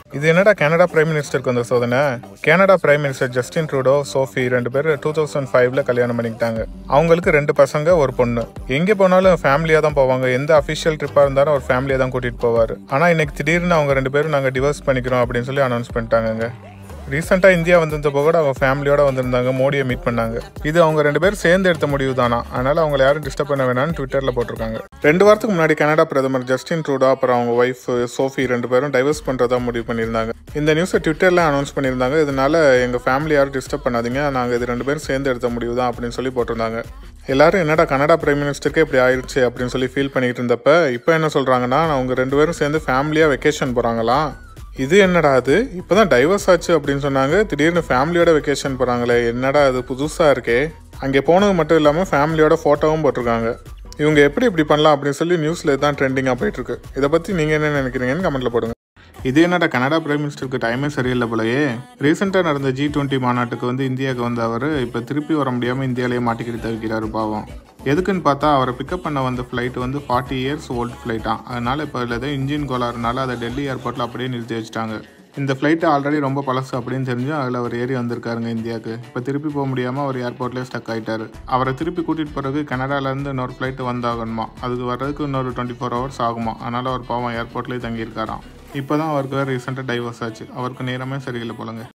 இது என்னடா Canada prime மினிஸ்டருக்கு வந்த சோதனை? Canada prime minister Justin Trudeau, Sophie 2 பேர் 2005ல கல்யாணம் பண்ணிக்கிட்டாங்க. அவங்களுக்கு 2 பசங்க, ஒரு பொண்ணு. எங்கே போனாலும் ஃபேமிலியா தான் போவாங்க. எந்த அஃபிஷியல் ட்ரிப்பா இருந்தாலும் ஒரு ஃபேமிலியா தான் கூட்டிட்டு போவாரு. ஆனா இன்னைக்கு திடீர்னு அவங்க 2 பேரும் நாங்க டிவோர்ஸ் பண்ணிக்கிறோம் அப்படின்னு சொல்லி அனௌன்ஸ் பண்ணிட்டாங்க. ரீசெண்டாக இந்தியா வந்திருந்தப்போ கூட அவங்க ஃபேமிலியோட வந்திருந்தாங்க, மோடியை மீட் பண்ணாங்க. இது அவங்க 2 பேரும் சேர்ந்து எடுத்த முடிவு தானா, அதனால அவங்களை யாரும் டிஸ்டர்ப் பண்ண வேணாம்னு ட்விட்டரில் போட்டிருக்காங்க. 2 வாரத்துக்கு முன்னாடி கனடா பிரதமர் ஜஸ்டின் ட்ரூடோ அப்புறம் அவங்க ஒய்ஃப் சோஃபி 2 பேரும் டைவர்ஸ் பண்ணுறதா முடிவு பண்ணியிருந்தாங்க. இந்த நியூஸை ட்விட்டரில் அனௌன்ஸ் பண்ணியிருந்தாங்க. இதனால எங்கள் ஃபேமிலி யாரும் டிஸ்டர்ப் பண்ணாதீங்க, நாங்கள் இது 2 பேரும் சேர்ந்து எடுத்த முடிவு தான் அப்படின்னு சொல்லி போட்டிருந்தாங்க. எல்லாரும் என்னடா கனடா பிரைம் மினிஸ்டருக்கே இப்படி ஆயிடுச்சு அப்படின்னு சொல்லி ஃபீல் பண்ணிட்டு இருந்தப்ப இப்போ என்ன சொல்கிறாங்கன்னா, அவங்க 2 பேரும் சேர்ந்து ஃபேமிலியாக வெக்கேஷன் போகிறாங்களாம். இது என்னடா அது, இப்போதான் டைவர்ஸ் ஆச்சு அப்படின்னு சொன்னாங்க, திடீர்னு ஃபேமிலியோட வெக்கேஷன் போகிறாங்களே, என்னடா அது புதுசாக இருக்கே. அங்கே போனது மட்டும் இல்லாமல் ஃபேமிலியோட ஃபோட்டோவும் போட்டிருக்காங்க. இவங்க எப்படி இப்படி பண்ணலாம் அப்படின்னு சொல்லி நியூஸில் தான் ட்ரெண்டிங்காக போயிட்டுருக்கு. இதை பற்றி நீங்கள் என்ன நினைக்கிறீங்கன்னு கமெண்ட்டில் போடுங்க. இது என்னடா கனடா பிரைம் மினிஸ்டருக்கு டைமே சரியில்லை போலயே. ரீசெண்டாக நடந்த G20 மாநாட்டுக்கு இந்தியாவுக்கு வந்த அவர் இப்போ திருப்பி வர முடியாமல் இந்தியாவிலேயே மாட்டிக்கிட்டு தவிக்கிறாரு பாவம். எதுக்குன்னு பார்த்தா அவரை பிக்கப் பண்ண வந்த ஃப்ளைட் 40 இயர்ஸ் ஓல்டு ஃப்ளைட்டாக. அதனால் இப்போ ஏதோ இன்ஜின் கோளாறுனால அதை டெல்லி ஏர்போர்ட்டில் அப்படியே நிறுத்தி வச்சுட்டாங்க. இந்த ஃப்ளைட்டு ஆல்ரெடி ரொம்ப பழசு அப்படின்னு தெரிஞ்சு அதில் அவர் ஏறி வந்திருக்காருங்க இந்தியாவுக்கு. இப்போ திருப்பி போக முடியாமல் அவர் ஏர்போர்ட்லேயே ஸ்டக் ஆகிட்டார். அவரை திருப்பி கூட்டிகிட்டு போகிறதுக்கு கனடாலேருந்து இன்னொரு ஃப்ளைட்டு வந்தாகணுமா, அதுக்கு வர்றதுக்கு இன்னொரு 24 ஹவர்ஸ் ஆகுமா. அதனால் அவர் பாவம் ஏர்போர்ட்லேயே தங்கியிருக்காராம். இப்போ தான் அவருக்கு ரீசெண்டாக டைவர்ஸ் ஆச்சு. அவருக்கு நேரமே சரியில்லை போலங்க.